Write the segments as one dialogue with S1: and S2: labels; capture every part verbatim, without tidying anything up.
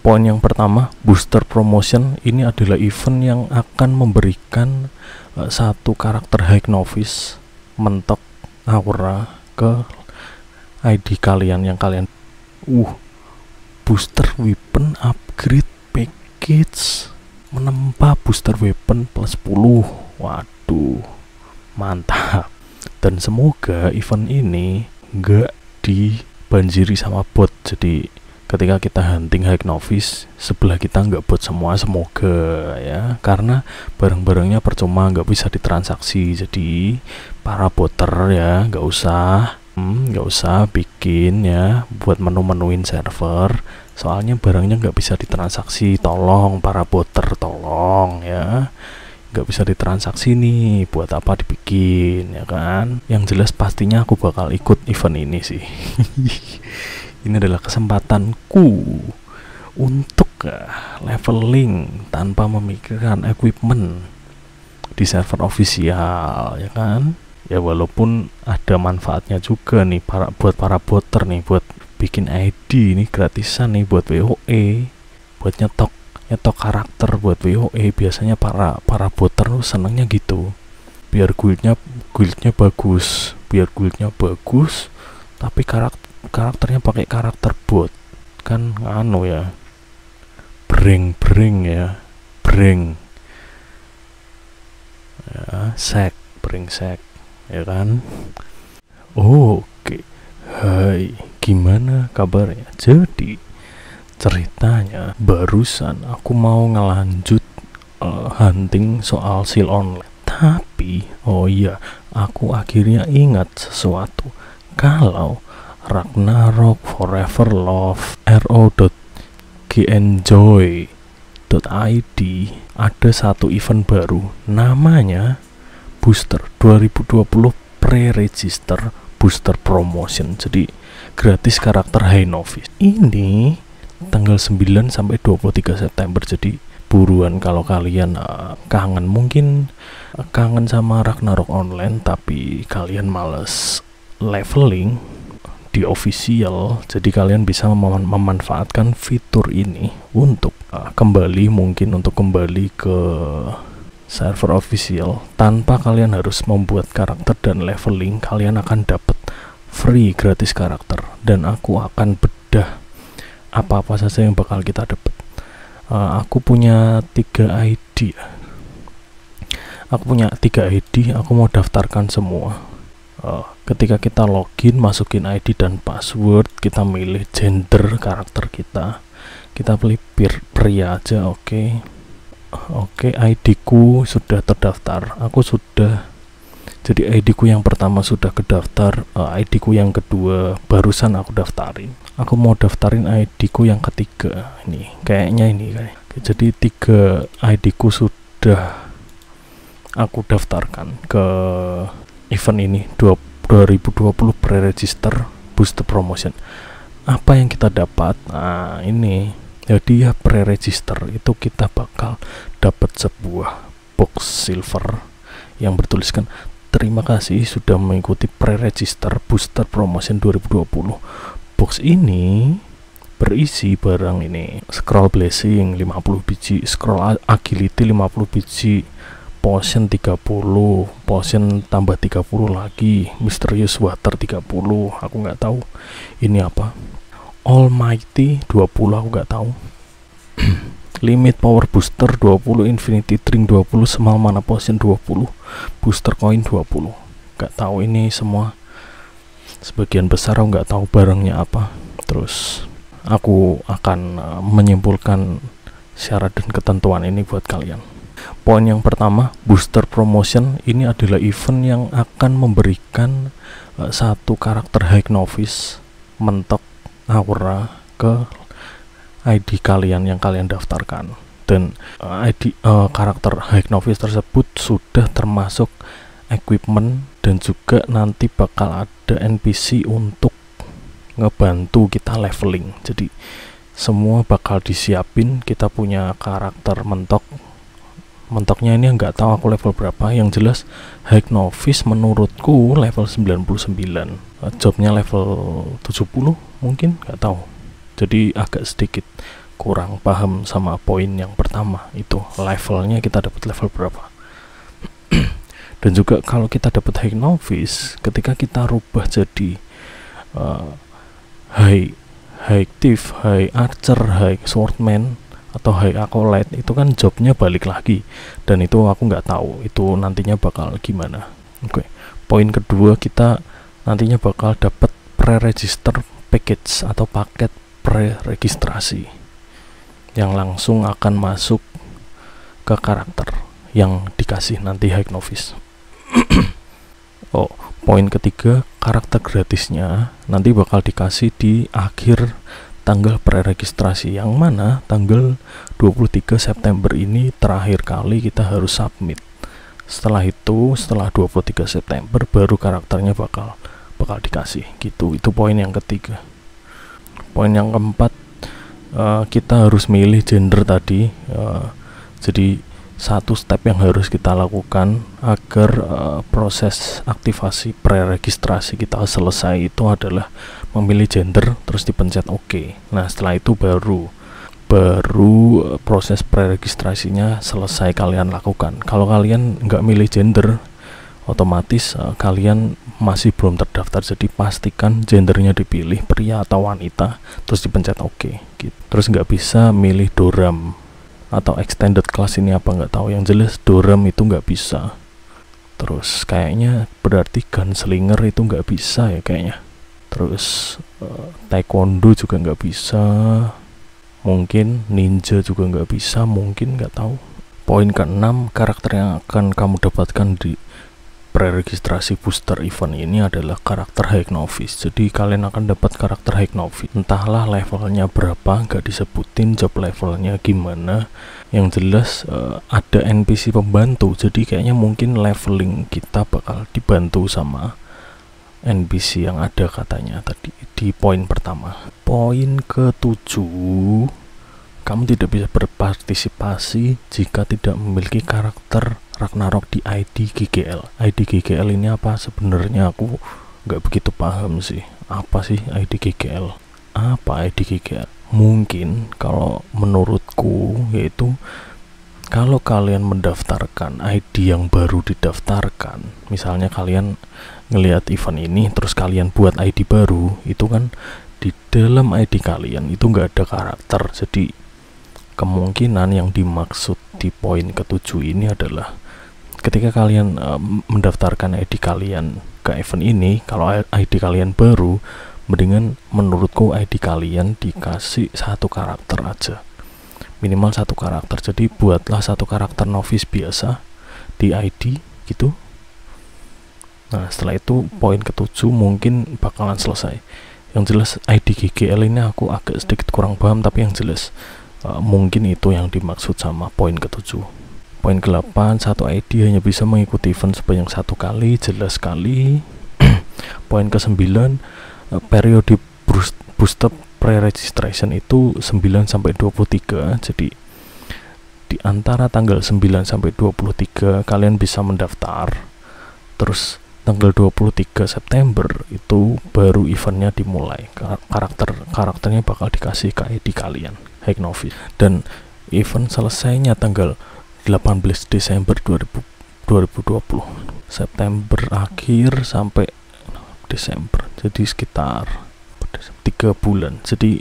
S1: Poin yang pertama, booster promotion ini adalah event yang akan memberikan uh, satu karakter high novice mentok aura ke I D kalian yang kalian uh booster weapon upgrade package menempa booster weapon plus sepuluh. Waduh, mantap. Dan semoga event ini nggak dibanjiri sama bot, jadi ketika kita hunting high novice sebelah kita nggak bot semua, semoga ya, karena barang-barangnya percuma, nggak bisa ditransaksi. Jadi para boter ya nggak usah hmm, nggak usah bikin ya buat menu-menuin server, soalnya barangnya nggak bisa ditransaksi. Tolong para boter, tolong ya, nggak bisa ditransaksi nih, buat apa dibikin ya kan. Yang jelas pastinya aku bakal ikut event ini sih. Ini adalah kesempatanku untuk uh, leveling tanpa memikirkan equipment di server official ya kan. Ya walaupun ada manfaatnya juga nih para buat para boter nih, buat bikin I D ini gratisan nih buat W O E, buat nyetok nyetok karakter buat W O E. Biasanya para para boter tuh senengnya gitu, biar guildnya guildnya bagus, biar guildnya bagus tapi karakter karakternya pakai karakter bot kan, anu ya, breng breng ya, breng ya, sek breng sek ya kan. Oh, oke okay. Hai, gimana kabarnya? Jadi ceritanya barusan aku mau ngelanjut uh, hunting soal seal online, tapi oh iya, aku akhirnya ingat sesuatu. Kalau Ragnarok Forever Love R O dot genjoy dot I D ada satu event baru namanya Booster dua ribu dua puluh Pre-Register Booster Promotion. Jadi gratis karakter high novice. Ini tanggal sembilan sampai dua puluh tiga September. Jadi buruan kalau kalian uh, kangen, mungkin uh, kangen sama Ragnarok online tapi kalian males leveling di official, jadi kalian bisa mem memanfaatkan fitur ini untuk uh, kembali mungkin untuk kembali ke server official tanpa kalian harus membuat karakter dan leveling. Kalian akan dapat free gratis karakter, dan aku akan bedah apa-apa saja yang bakal kita dapat. Uh, aku punya tiga I D. Aku punya tiga I D. Aku mau daftarkan semua. Uh, ketika kita login, masukin I D dan password, kita milih gender karakter kita, kita pilih pria aja. Oke okay. Oke okay, I D ku sudah terdaftar, aku sudah, jadi I D ku yang pertama sudah kedaftar, uh, I D ku yang kedua barusan aku daftarin. Aku mau daftarin I D ku yang ketiga, ini kayaknya ini kayak. Jadi tiga I D ku sudah aku daftarkan ke event ini dua ribu dua puluh Pre-Register Booster Promotion. Apa yang kita dapat? Nah ini, jadi ya pre-register itu kita bakal dapat sebuah box silver yang bertuliskan terima kasih sudah mengikuti pre-register Booster Promotion dua ribu dua puluh. Box ini berisi barang ini: scroll blessing lima puluh biji, scroll agility lima puluh biji, potion tiga puluh, potion tambah tiga puluh lagi, mysterious water tiga puluh, aku nggak tahu ini apa, almighty dua puluh, aku nggak tahu, limit power booster dua puluh, infinity drink dua puluh, small mana potion dua puluh, booster coin dua puluh. Nggak tahu ini semua, sebagian besar aku nggak tahu barangnya apa. Terus aku akan uh, menyimpulkan syarat dan ketentuan ini buat kalian. Poin yang pertama, booster promotion ini adalah event yang akan memberikan uh, satu karakter high novice mentok aura ke I D kalian yang kalian daftarkan, dan uh, I D uh, karakter high novice tersebut sudah termasuk equipment, dan juga nanti bakal ada N P C untuk ngebantu kita leveling. Jadi semua bakal disiapin, kita punya karakter mentok. Mentoknya ini nggak tahu aku level berapa, yang jelas high novice menurutku level sembilan puluh sembilan, jobnya level tujuh puluh mungkin, nggak tahu, jadi agak sedikit kurang paham sama poin yang pertama itu levelnya, kita dapat level berapa. Dan juga kalau kita dapat high novice, ketika kita rubah jadi uh, high high thief, high archer, high swordman atau high acolyte, itu kan jobnya balik lagi, dan itu aku nggak tahu itu nantinya bakal gimana. Oke, okay. Poin kedua, kita nantinya bakal dapat pre-register package atau paket pre-registrasi yang langsung akan masuk ke karakter yang dikasih nanti high novice. Oh, poin ketiga, karakter gratisnya nanti bakal dikasih di akhir tanggal pre-registrasi, yang mana tanggal dua puluh tiga September ini terakhir kali kita harus submit. Setelah itu, setelah dua puluh tiga September baru karakternya bakal bakal dikasih gitu. Itu poin yang ketiga. Poin yang keempat, uh, kita harus milih gender tadi. Uh, jadi satu step yang harus kita lakukan agar uh, proses aktivasi pre-registrasi kita selesai itu adalah memilih gender, terus dipencet OK. Nah, setelah itu baru baru uh, proses pre-registrasinya selesai kalian lakukan. Kalau kalian nggak milih gender, otomatis uh, kalian masih belum terdaftar. Jadi pastikan gendernya dipilih pria atau wanita, terus dipencet OK gitu. Terus nggak bisa milih doram atau extended class, ini apa nggak tahu. Yang jelas doram itu nggak bisa. Terus kayaknya berarti gunslinger itu nggak bisa ya kayaknya. Terus uh, taekwondo juga nggak bisa, mungkin ninja juga nggak bisa, mungkin nggak tahu. Poin keenam, karakter yang akan kamu dapatkan di pre-registrasi booster event ini adalah karakter high novice. Jadi kalian akan dapat karakter high novice, entahlah levelnya berapa, nggak disebutin job levelnya gimana. Yang jelas uh, ada N P C pembantu, jadi kayaknya mungkin leveling kita bakal dibantu sama N P C yang ada katanya tadi di poin pertama. Poin ketujuh, kamu tidak bisa berpartisipasi jika tidak memiliki karakter Ragnarok di I D G G L. I D G G L ini apa sebenarnya, aku nggak begitu paham sih. Apa sih I D G G L? Apa I D G G L? Mungkin kalau menurutku yaitu kalau kalian mendaftarkan I D yang baru didaftarkan, misalnya kalian ngelihat event ini terus kalian buat I D baru, itu kan di dalam I D kalian itu nggak ada karakter. Jadi kemungkinan yang dimaksud di poin ketujuh ini adalah ketika kalian uh, mendaftarkan I D kalian ke event ini, kalau I D kalian baru, mendingan menurutku I D kalian dikasih satu karakter aja, minimal satu karakter. Jadi buatlah satu karakter novice biasa di I D gitu. Nah, setelah itu poin ketujuh mungkin bakalan selesai. Yang jelas I D G G L ini aku agak sedikit kurang paham, tapi yang jelas uh, mungkin itu yang dimaksud sama poin ketujuh. Poin ke-delapan, satu I D hanya bisa mengikuti event sebanyak satu kali, jelas sekali. Poin ke-sembilan, uh, periode booster pre-registration itu sembilan sampai dua puluh tiga. Jadi di antara tanggal sembilan sampai dua puluh tiga kalian bisa mendaftar. Terus tanggal dua puluh tiga September itu baru eventnya dimulai. Karakter karakternya bakal dikasih ke I D kalian, high novice. Dan event selesainya tanggal delapan belas Desember dua ribu dua puluh. September akhir sampai Desember. Jadi sekitar tiga bulan. Jadi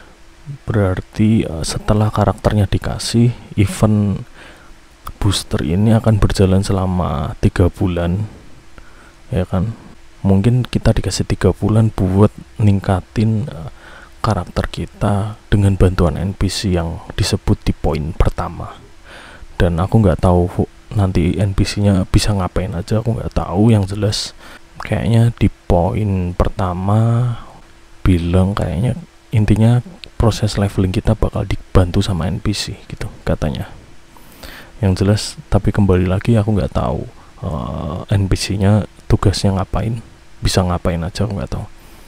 S1: berarti uh, setelah karakternya dikasih, event booster ini akan berjalan selama tiga bulan. Ya kan, mungkin kita dikasih tiga bulan buat ningkatin uh, karakter kita dengan bantuan N P C yang disebut di poin pertama. Dan aku nggak tahu nanti N P C-nya bisa ngapain aja, aku nggak tahu. Yang jelas kayaknya di poin pertama bilang kayaknya intinya proses leveling kita bakal dibantu sama N P C gitu katanya. Yang jelas, tapi kembali lagi aku nggak tahu uh, N P C-nya tugasnya ngapain, bisa ngapain aja aku nggak tahu.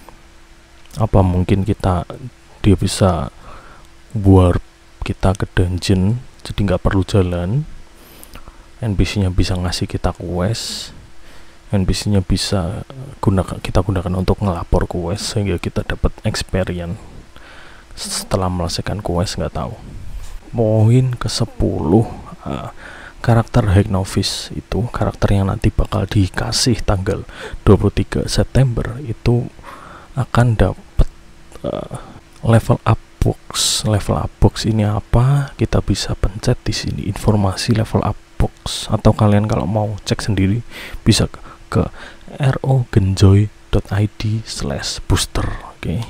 S1: Apa mungkin kita dia bisa warp kita ke dungeon, jadi nggak perlu jalan. N P C-nya bisa ngasih kita quest, N P C-nya bisa gunakan kita gunakan untuk ngelapor quest sehingga kita dapat experience. setelah melesaikan quest, nggak tahu. Poin ke sepuluh, uh, karakter High Novice itu karakter yang nanti bakal dikasih tanggal dua puluh tiga September itu akan dapat uh, level up box. Level up box ini apa? Kita bisa pencet di sini informasi level up box, atau kalian kalau mau cek sendiri bisa ke, ke rogenjoy dot i d slash booster. Oke. Okay.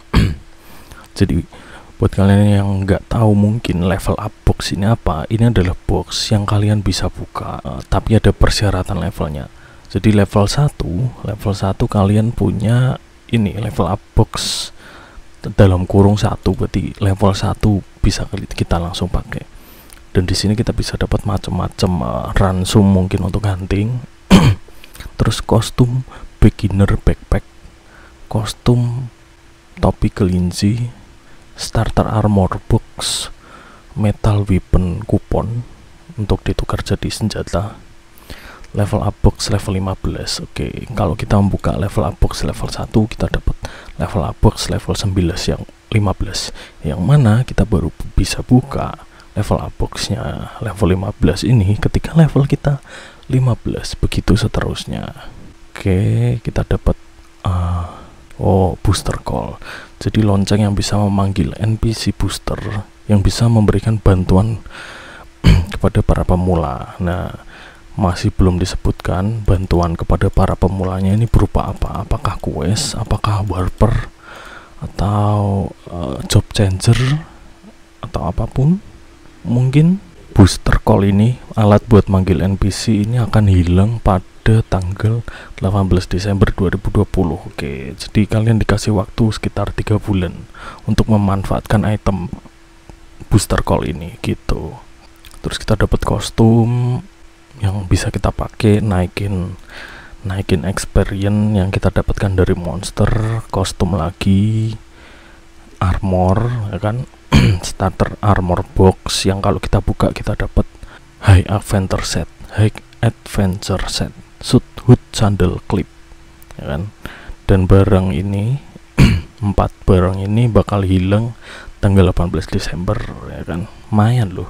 S1: Jadi buat kalian yang nggak tahu mungkin level up box ini apa, ini adalah box yang kalian bisa buka, uh, tapi ada persyaratan levelnya. Jadi level satu, level satu kalian punya ini level up box dalam kurung satu, berarti level satu bisa kita langsung pakai. Dan di sini kita bisa dapat macam-macam uh, ransom mungkin untuk hunting. Terus kostum beginner backpack, kostum topi kelinci, starter armor box, metal weapon kupon untuk ditukar jadi senjata. Level up box level lima belas. Oke, okay. Kalau kita membuka level up box level satu, kita dapat level up box level sembilan belas yang lima belas. Yang mana kita baru bisa buka level up boxnya level lima belas ini ketika level kita lima belas, begitu seterusnya. Oke, okay, kita dapat uh, oh booster call. Jadi lonceng yang bisa memanggil N P C booster yang bisa memberikan bantuan kepada para pemula. Nah, masih belum disebutkan bantuan kepada para pemulanya ini berupa apa? Apakah quest, apakah warper, atau uh, job changer, atau apapun. Mungkin booster call ini, alat buat manggil N P C ini akan hilang pada tanggal delapan belas Desember dua ribu dua puluh. Oke, jadi kalian dikasih waktu sekitar tiga bulan untuk memanfaatkan item booster call ini gitu. Terus kita dapat kostum yang bisa kita pakai, naikin naikin experience yang kita dapatkan dari monster, kostum lagi, armor, ya kan? Starter armor box yang kalau kita buka kita dapat high adventure set, high adventure set, suit, hood, sandal, clip, ya kan? Dan barang ini empat barang ini bakal hilang tanggal delapan belas Desember, ya kan? Lumayan loh.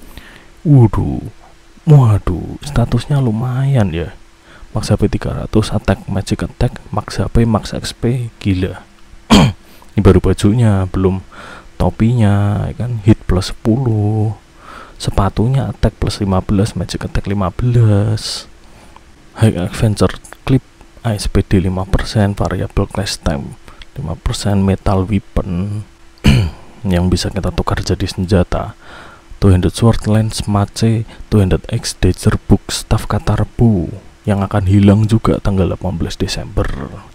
S1: Waduh. Waduh, statusnya lumayan ya. Max H P tiga ratus, attack, magic attack, max H P, max X P, gila. Ini baru bajunya, belum topinya, ya kan? Hit plus sepuluh, sepatunya attack plus lima belas, magic attack lima belas, high adventure clip, A S P D lima persen, variable class time lima persen, metal weapon yang bisa kita tukar jadi senjata, two-handed sword, lance, mace, two-handed axe, dagger, book, staff katarbu yang akan hilang juga tanggal delapan belas Desember.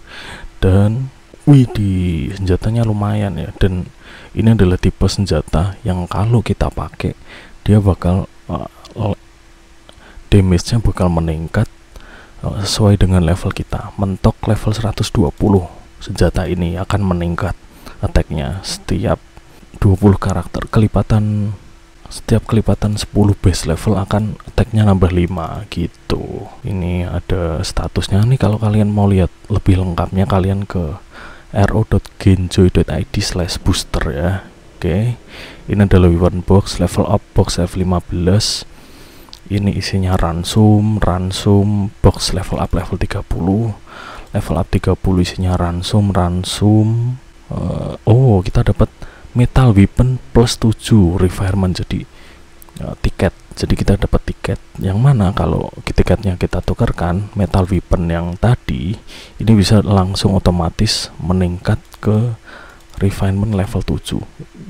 S1: Dan wih, di senjatanya lumayan ya, dan ini adalah tipe senjata yang kalau kita pakai dia bakal uh, damage-nya bakal meningkat uh, sesuai dengan level kita. Mentok level seratus dua puluh, senjata ini akan meningkat attack-nya setiap dua puluh karakter. Kelipatan setiap kelipatan sepuluh base level akan attack-nya nambah lima gitu. Ini ada statusnya nih, kalau kalian mau lihat lebih lengkapnya kalian ke ro.genjoy dot i d slash booster ya. Oke, ini adalah weapon box, level up box level lima belas. Ini isinya ransom, ransom box level up level tiga puluh, level up tiga puluh isinya ransom, ransom. Uh, oh, kita dapat metal weapon plus tujuh requirement, jadi uh, tiket. Jadi kita dapat tiket yang mana kalau tiketnya kita tukarkan metal weapon yang tadi ini bisa langsung otomatis meningkat ke refinement level tujuh.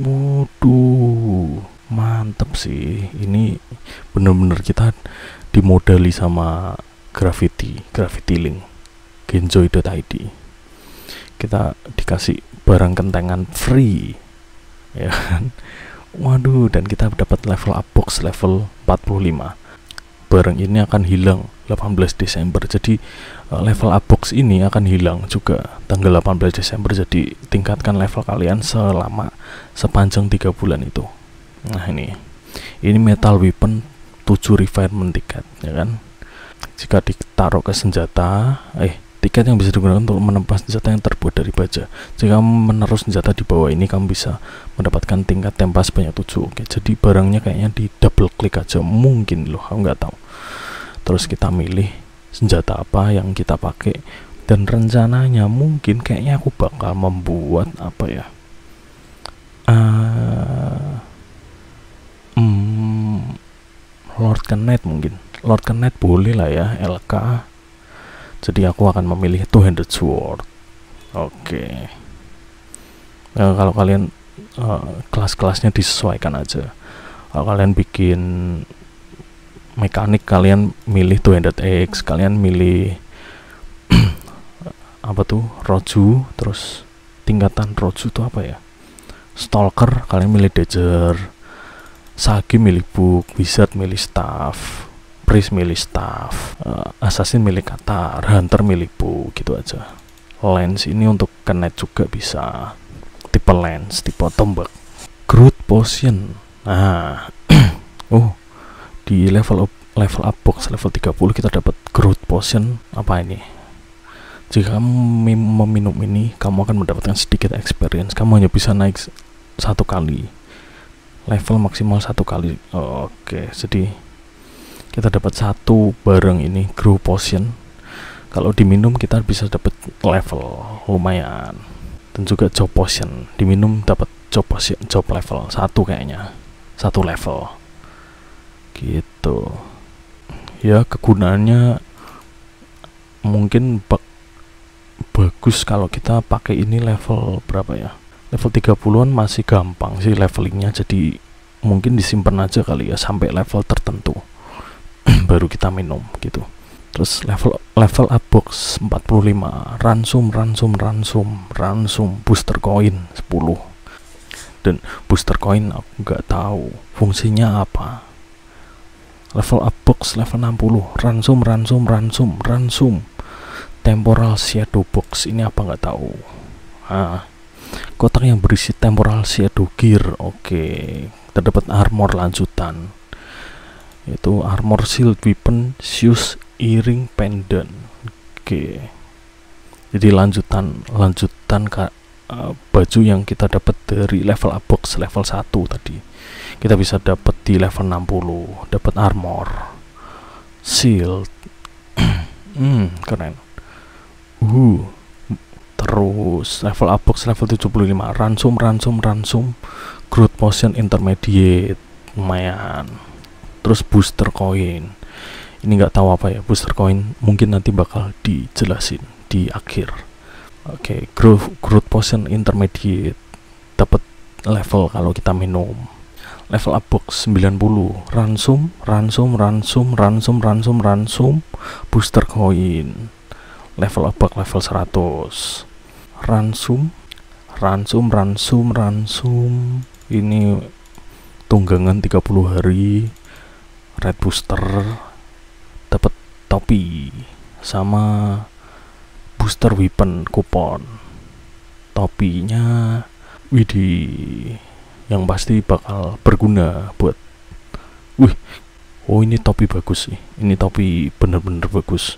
S1: Waduh, mantep sih. Ini bener-bener kita dimodali sama Gravity, Gravity Link, genjoy dot i d. Kita dikasih barang kentengan free, ya kan? Waduh, dan kita dapat level up box level empat puluh lima. Barang ini akan hilang delapan belas Desember. Jadi uh, level up box ini akan hilang juga tanggal delapan belas Desember. Jadi tingkatkan level kalian selama sepanjang tiga bulan itu. Nah, ini. Ini metal weapon tujuh refinement tiket, ya kan? Jika ditaruh ke senjata, eh Tiket yang bisa digunakan untuk menebas senjata yang terbuat dari baja. Jika kamu menaruh senjata di bawah ini, kamu bisa mendapatkan tingkat tempa sebanyak tujuh. Oke, jadi barangnya kayaknya di double klik aja mungkin loh, aku nggak tahu. Terus kita milih senjata apa yang kita pakai, dan rencananya mungkin kayaknya aku bakal membuat apa ya? Uh, hmm, Lord Knight mungkin. Lord Knight boleh lah ya, L K. Jadi aku akan memilih two-handed sword. Oke. Nah, kalau kalian uh, kelas-kelasnya disesuaikan aja. Kalau kalian bikin mekanik, kalian milih two-handed X, kalian milih apa tuh? Roju, terus tingkatan Roju itu apa ya? Stalker, kalian milih Dagger. Sage milih book, Wizard milih staff, Priest milih staff, uh, Assassin milih katar, Hunter milih bow, gitu aja. Lens ini untuk knight juga bisa, tipe lens, tipe tombak. Growth potion, nah oh di level up, level up box level tiga puluh kita dapat growth potion. Apa ini? Jika kamu meminum ini, kamu akan mendapatkan sedikit experience. Kamu hanya bisa naik satu kali, level maksimal satu kali. Oh, oke, okay. Jadi kita dapat satu barang ini, grow potion. Kalau diminum kita bisa dapat level lumayan, dan juga job potion. Diminum dapat job potion, job level satu kayaknya, satu level. Gitu. Ya kegunaannya mungkin bak bagus kalau kita pakai ini level berapa ya? Level tiga puluhan masih gampang sih levelingnya, jadi mungkin disimpan aja kali ya sampai level tertentu. Baru kita minum gitu. Terus level level up box empat puluh lima, ransom ransom ransom ransom booster coin sepuluh. Dan booster coin aku nggak tahu fungsinya apa. Level up box level enam puluh, ransom ransom ransom ransom temporal shadow box, ini apa nggak tahu. Ah, kotak yang berisi temporal shadow gear. Oke, terdapat armor lanjutan. Itu armor, shield, weapon, shoes, earring, pendant. Oke. Jadi lanjutan lanjutan ka, uh, baju yang kita dapat dari level up box level satu tadi. Kita bisa dapat di level enam puluh, dapat armor, shield. hmm, keren. Uh. Terus level up box level tujuh puluh lima, ransom ransom ransom, growth potion intermediate. Lumayan. Terus booster coin, ini nggak tahu apa ya booster coin, mungkin nanti bakal dijelasin di akhir. Oke, okay, growth growth potion intermediate, dapat level kalau kita minum. Level up box sembilan puluh, ransom ransom ransom ransom ransom ransom booster coin. Level up box level seratus, ransom ransom ransom ransom ini tunggangan tiga puluh hari. Red booster, dapat topi sama booster weapon kupon. Topinya widih, yang pasti bakal berguna buat wih. Oh, ini topi bagus sih, ini topi bener-bener bagus.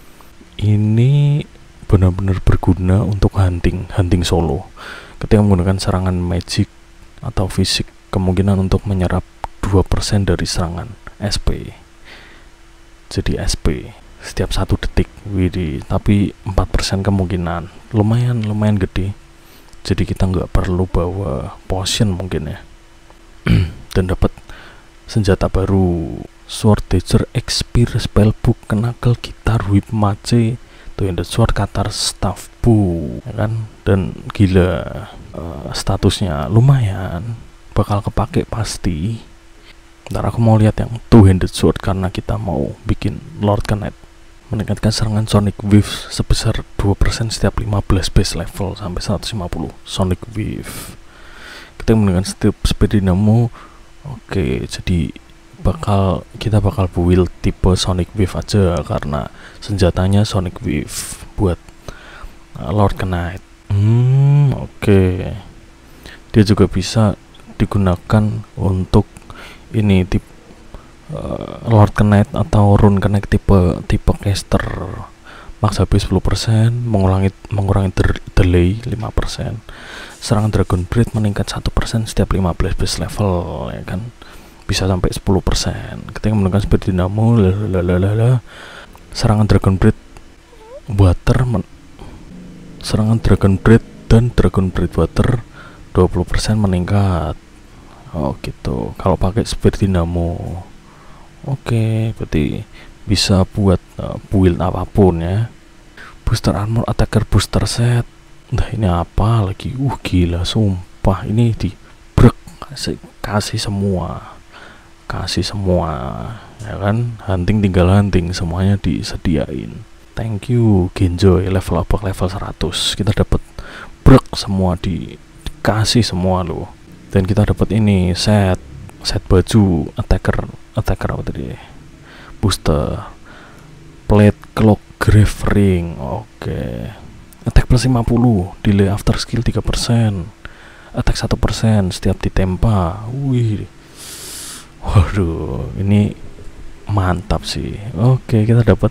S1: Ini benar-benar berguna untuk hunting hunting solo. Ketika menggunakan serangan magic atau fisik, kemungkinan untuk menyerap dua persen dari serangan S P. Jadi S P setiap satu detik. Widih, tapi empat persen kemungkinan. Lumayan lumayan gede. Jadi kita nggak perlu bawa potion mungkin ya. Dan dapat senjata baru, sword, dagger, expire, spellbook, knuckle, gitar, whip, mace, two-handed sword, katar, staff, bow, ya kan? Dan gila, uh, statusnya lumayan, bakal kepake pasti. Ntar aku mau lihat yang two-handed sword karena kita mau bikin Lord Knight. Meningkatkan serangan Sonic Wave sebesar dua persen setiap lima belas base level sampai seratus lima puluh Sonic Wave. Kita menggunakan setiap speed dynamo. Oke, jadi bakal kita bakal build tipe Sonic Wave aja karena senjatanya Sonic Wave buat uh, Lord Knight. Hmm, oke. Dia juga bisa digunakan untuk ini tipe uh, Lord Knight atau Rune Knight tipe tipe caster max H P sepuluh persen, mengurangi mengurangi delay lima persen. Serangan Dragon Breath meningkat satu persen setiap lima belas base level, ya kan. Bisa sampai sepuluh persen. Ketika menggunakan Spirit Dynamo, lalalala. Serangan Dragon Breath Water men serangan Dragon Breath dan Dragon Breath Water dua puluh persen meningkat. Oh gitu. Kalau pakai Spirit Dynamo. Oke, berarti bisa buat uh, build apapun ya. Booster Armor Attacker Booster Set. Nah ini apa lagi? Uh gila sumpah, ini di brek kasih, kasih semua. Kasih semua. Ya kan? Hunting tinggal hunting, semuanya disediain. Thank you Genjoy, level up level seratus. Kita dapat brek semua, di dikasih semua loh. Dan kita dapat ini set set baju attacker attacker apa tadi? Booster Plate Clock Grave Ring. Oke. Attack plus lima puluh, delay after skill tiga persen, attack satu persen setiap ditempa. Wih. Waduh, ini mantap sih. Oke, kita dapat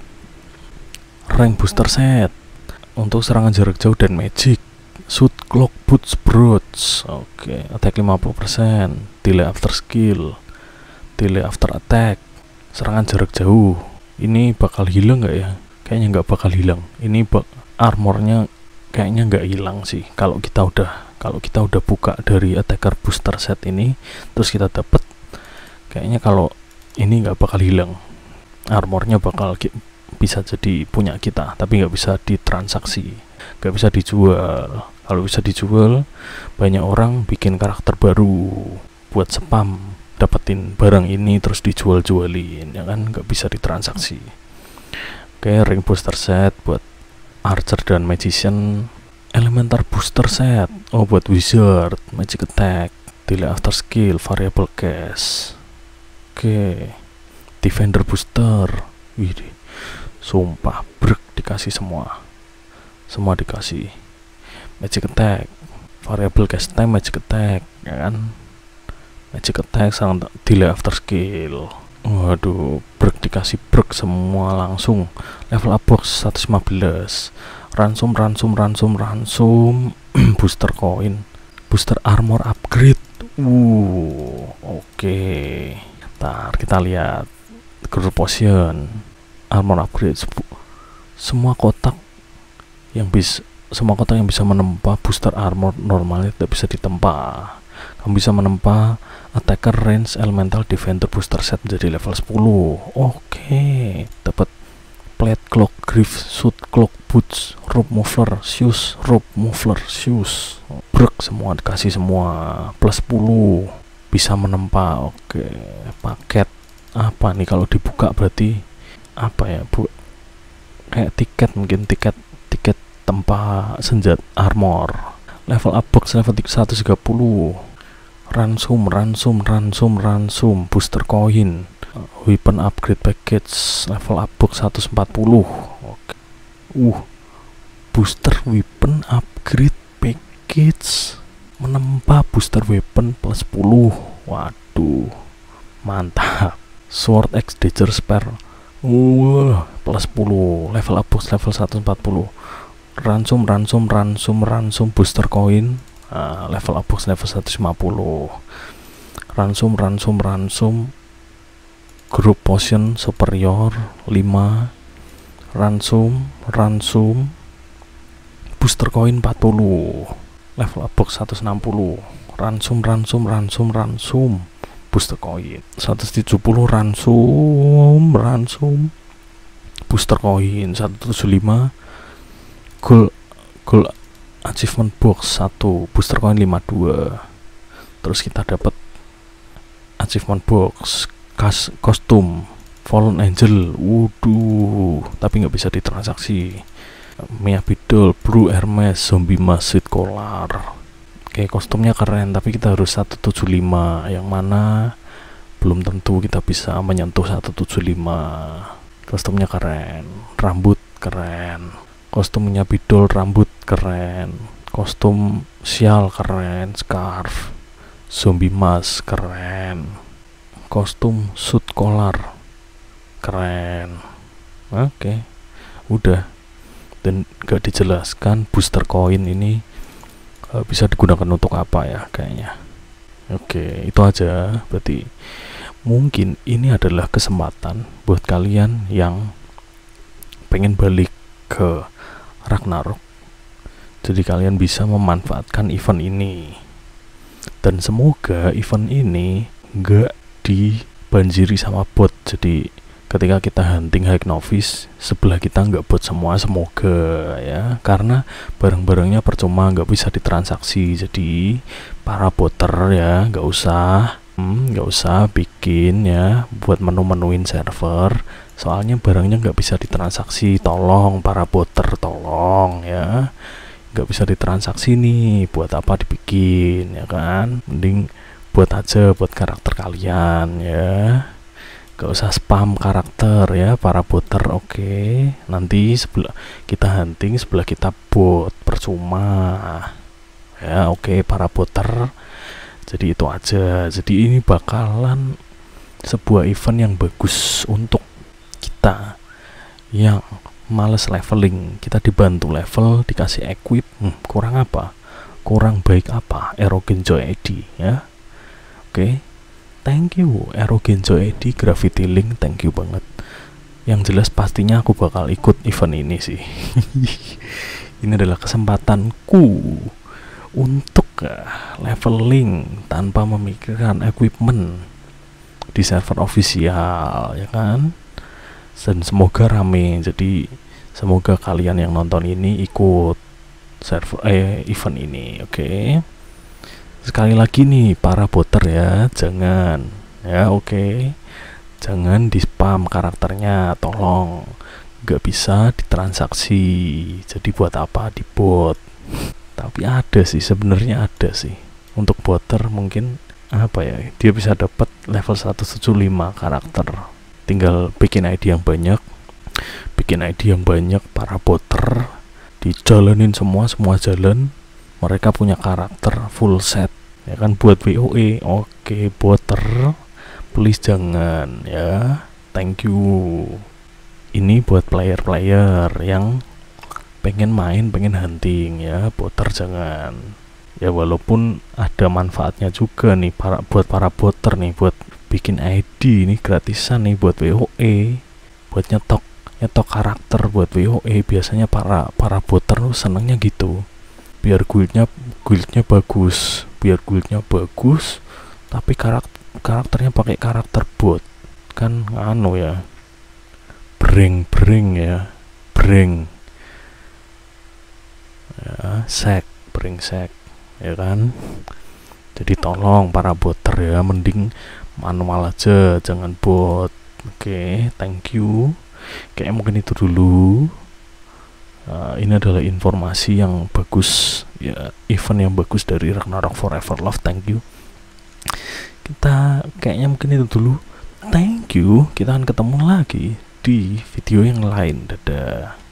S1: rank booster set untuk serangan jarak jauh dan magic. Suit Clock Boots Brooch. Oke, attack lima puluh persen, delay after skill, delay after attack, serangan jarak jauh. Ini bakal hilang nggak ya? Kayaknya nggak bakal hilang. Ini bak armornya kayaknya nggak hilang sih. Kalau kita udah kalau kita udah buka dari attacker booster set ini, terus kita dapat, kayaknya kalau ini nggak bakal hilang. Armornya bakal bisa jadi punya kita, tapi nggak bisa ditransaksi, nggak bisa dijual. Kalau bisa dijual, banyak orang bikin karakter baru buat spam, dapetin barang ini terus dijual-jualin, ya kan, nggak bisa ditransaksi. Oke, ring booster set buat archer dan magician. Elementar booster set, oh buat wizard, magic attack, delay after skill, variable cast. Oke, defender booster. Wih, sumpah brek dikasih semua, semua dikasih. Magic attack, variable cast time, magic attack, ya kan. Magic attack sangat delay after skill. Waduh, brek dikasih brek semua langsung. Level up box seratus lima belas. Ransom, ransom, ransom, ransom. Booster coin, booster armor upgrade. Uh, oke. Okay. Ntar kita lihat group potion, armor upgrade. Semua kotak yang bisa semua kotak yang bisa menempa booster armor normalnya tidak bisa ditempa. Kamu bisa menempa attacker range elemental defender booster set menjadi level sepuluh. Oke, okay. Dapat plate clock griff, suit clock boots, rope muffler shoes, rope muffler shoes. Brek semua dikasih semua plus sepuluh. Bisa menempa. Oke, okay. Paket apa nih kalau dibuka berarti apa ya, Bu? Kayak tiket mungkin, tiket tiket tempa senjata armor. Level up box level seratus tiga puluh. Ransom, ransom, ransom, ransom, booster coin, weapon upgrade package, level up box seratus empat puluh. Oke. Uh, booster weapon upgrade package menempa booster weapon plus sepuluh. Waduh, mantap. Sword X Dagger Spare, uh, plus sepuluh. Level up box level seratus empat puluh. Ransom, ransom, ransom, ransom, booster coin. Uh, level up box level seratus lima puluh. Ransom, ransom, ransom, group potion superior lima. Ransom, ransom, booster coin empat puluh. Level up box seratus enam puluh. Ransom, ransom, ransom, ransom, booster coin seratus tujuh puluh. Ransom, ransom, booster coin seratus tujuh puluh lima. Gold, gold achievement box satu, booster coin lima puluh dua. Terus kita dapat achievement box kas kostum Fallen Angel. Waduh, tapi nggak bisa ditransaksi. Mia Bidol, Blue Hermes, Zombie Mask, Sweet Collar. Oke, kostumnya keren, tapi kita harus seratus tujuh puluh lima, yang mana belum tentu kita bisa menyentuh seratus tujuh puluh lima. Kostumnya keren, rambut keren, kostumnya Bidol rambut keren, kostum sial keren, scarf, zombie mask keren, kostum suit collar keren. Oke, udah. dan gak dijelaskan booster koin ini uh, bisa digunakan untuk apa ya kayaknya. Oke, itu aja. Berarti mungkin ini adalah kesempatan buat kalian yang pengen balik ke Ragnarok, jadi kalian bisa memanfaatkan event ini. Dan semoga event ini gak dibanjiri sama bot. Jadi ketika kita hunting high novice, sebelah kita nggak bot semua, semoga ya, karena barang-barangnya percuma, nggak bisa ditransaksi. Jadi para boter ya nggak usah hmm, nggak usah bikin ya buat menu-menuin server, soalnya barangnya nggak bisa ditransaksi. Tolong para boter, tolong ya, nggak bisa ditransaksi nih, buat apa dibikin ya kan? Mending buat aja buat karakter kalian ya, gak usah spam karakter ya para boter. Oke, nanti sebelah kita hunting, sebelah kita bot, percuma ya. Oke para boter, jadi itu aja. Jadi ini bakalan sebuah event yang bagus untuk kita yang males leveling. Kita dibantu level, dikasih equip. hmm, kurang apa, kurang baik apa Erogenjo I D ya. Oke, thank you Erogenjo I D, Gravity Link, thank you banget. Yang jelas pastinya aku bakal ikut event ini sih. Ini adalah kesempatanku untuk uh, leveling tanpa memikirkan equipment di server official ya kan. Dan semoga rame, jadi semoga kalian yang nonton ini ikut server eh event ini. Oke, okay. Sekali lagi nih para boter ya, jangan ya, oke okay. Jangan di spam karakternya, tolong. Gak bisa ditransaksi, jadi buat apa di bot. Tapi ada sih, sebenarnya ada sih untuk boter, mungkin apa ya, dia bisa dapat level seratus tujuh puluh lima karakter. Tinggal bikin I D yang banyak, bikin I D yang banyak para boter, dijalanin semua semua jalan, mereka punya karakter full set ya kan, buat W O E. Oke boter, please jangan ya, thank you. Ini buat player-player yang pengen main, pengen hunting ya, boter jangan ya. Walaupun ada manfaatnya juga nih para buat para boter nih, buat bikin I D ini gratisan nih buat W O E, buat nyetok nyetok karakter buat W O E. Biasanya para para boter tuh senengnya gitu, biar guildnya guildnya bagus, biar guildnya bagus, tapi karakter karakternya pakai karakter bot kan, anu ya, breng breng ya, breng ya, sek breng sek ya kan. Jadi tolong para boter ya, mending manual aja, jangan bot. Oke, okay, thank you. Kayaknya mungkin itu dulu. Uh, ini adalah informasi yang bagus ya, event yang bagus dari Ragnarok Forever Love. Thank you. Kita kayaknya mungkin itu dulu. Thank you. Kita akan ketemu lagi di video yang lain. Dadah.